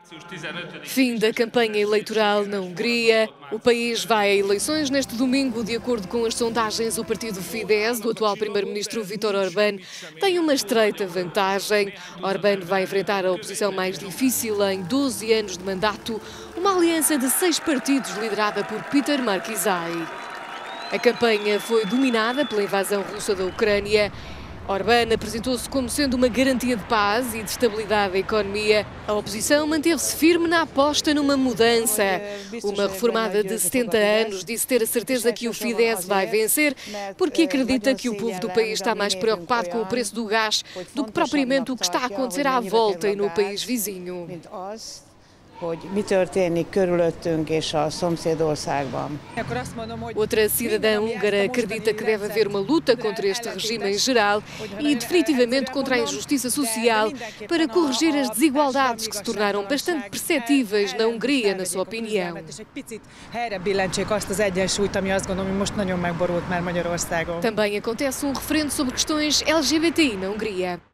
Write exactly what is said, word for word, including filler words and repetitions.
Fim da campanha eleitoral na Hungria. O país vai a eleições neste domingo. De acordo com as sondagens, o partido Fidesz, do atual primeiro-ministro Viktor Orbán, tem uma estreita vantagem. Orbán vai enfrentar a oposição mais difícil em doze anos de mandato, uma aliança de seis partidos liderada por Peter Markizai. A campanha foi dominada pela invasão russa da Ucrânia. Orbán apresentou-se como sendo uma garantia de paz e de estabilidade da economia. A oposição manteve-se firme na aposta numa mudança. Uma reformada de setenta anos disse ter a certeza que o Fidesz vai vencer, porque acredita que o povo do país está mais preocupado com o preço do gás do que propriamente o que está a acontecer à volta e no país vizinho. hogy mi történik körülöttünk és a szomszédországban. Outra cidadã húngara acredita que deve haver uma luta contra este regime em geral e definitivamente contra a injustiça social para corrigir as desigualdades que se tornaram bastante perceptíveis na Hungria, na sua opinião. Também acontece um referendo sobre questões L G B T I na Hungria.